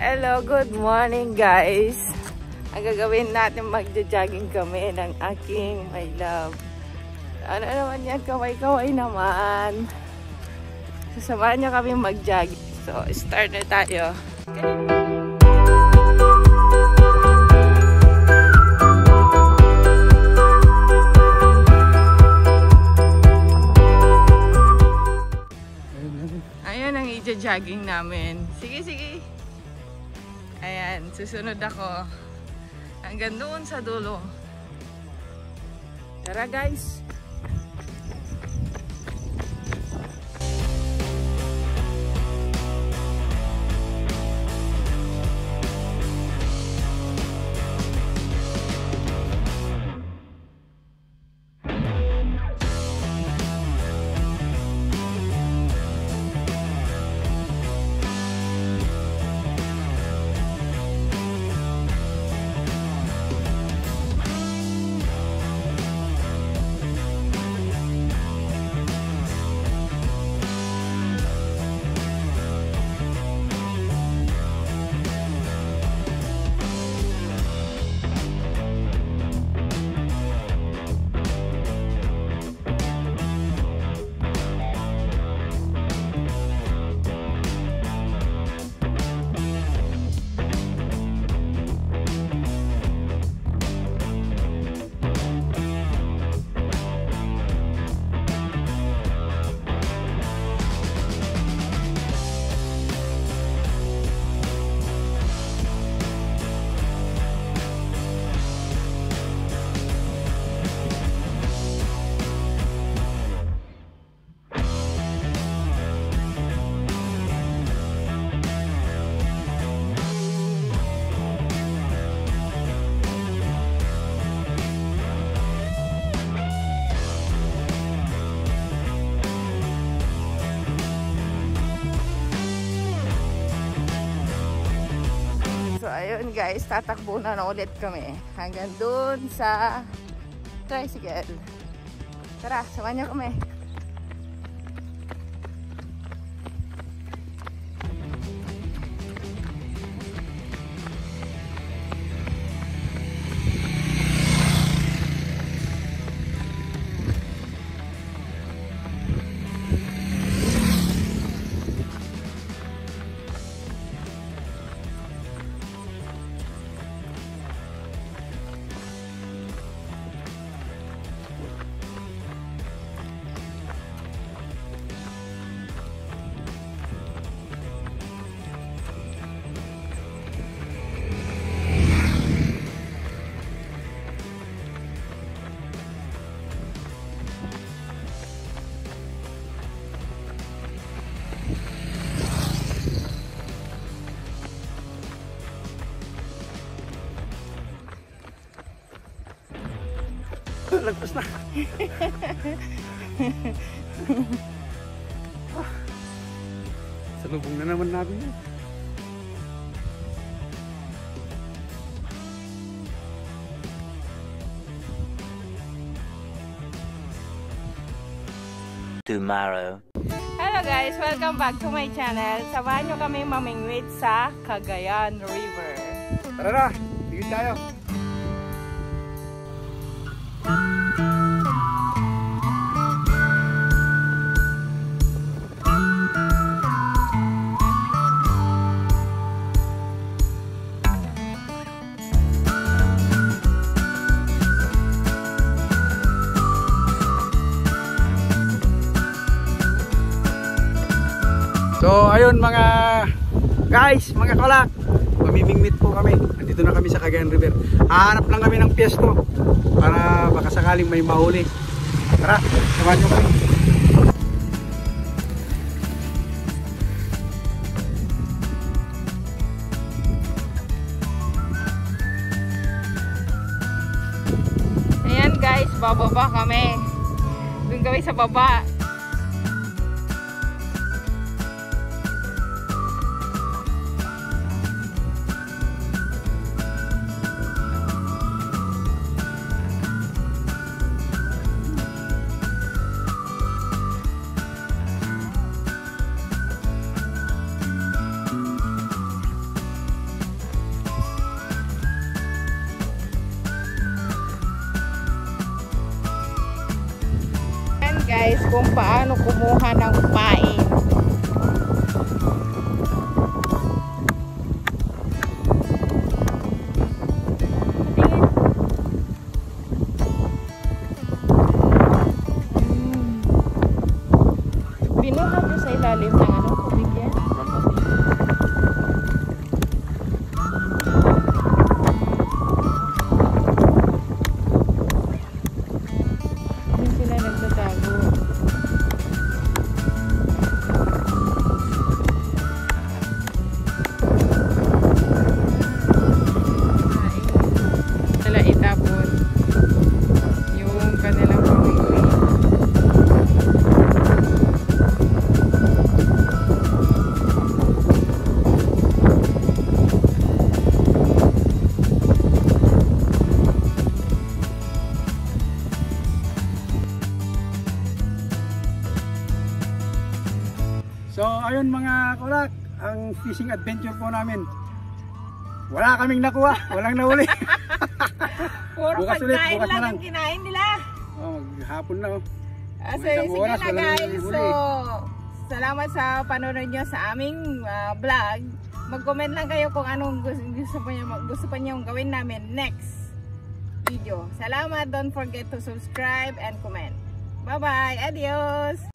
Hello, good morning guys. Ang gagawin natin, magja-jogging kami ng aking my love. Ano naman yan, kaway-kaway naman. Sasamahan niya kami mag-jogging. So, start na tayo. Ayan ang ija-jogging namin. Sige, sige. Ayan, susunod ako hanggang doon sa dulo. Tara guys! So ayun guys, tatakbo na ulit kami hanggang doon sa tricycle. Tara, samahan niyo kami. Lagpas na. Salubong na naman natin yun. Tomorrow. Hello guys, welcome back to my channel. Samahan nyo kami mamingwit sa Cagayan River. Tara na, tigil tayo. So ayun mga guys, mga kalak, mamimingwit po kami. Nandito na kami sa Cagayan River. Hahanap lang kami ng piesto para baka sakaling may mahuli. Tara, samahan nyo kami. Ayan guys, bababa kami. Doon kami sa baba. guys kung paano kumuha ng pain. Binuha ko sa ilalim ng ano, tubig yan. Diyan sila nagtatago. Sila itapon yung kanilang pamilya. So ayun mga kulak, ang fishing adventure po namin. Wala kaming nakuha, walang nahuli. Puro Bukas ulit, pagkain bukas na lang lang. ang kinain nila. Oh, maghapon na oh. So, May isang sige oras, na walang guys. nahuli. So, salamat sa panonood nyo sa aming vlog. Mag-comment lang kayo kung anong gusto pa nyo gawin namin next video. Salamat. Don't forget to subscribe and comment. Bye-bye. Adios.